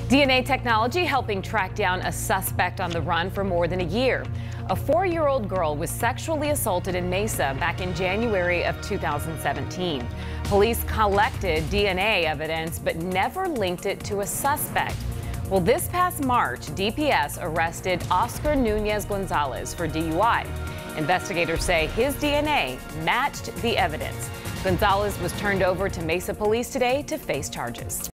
DNA technology helping track down a suspect on the run for more than a year. A 4-year-old girl was sexually assaulted in Mesa back in January of 2017. Police collected DNA evidence but never linked it to a suspect. Well, this past March, DPS arrested Oscar Nunez for DUI. Investigators say his DNA matched the evidence. Gonzalez was turned over to Mesa police today to face charges.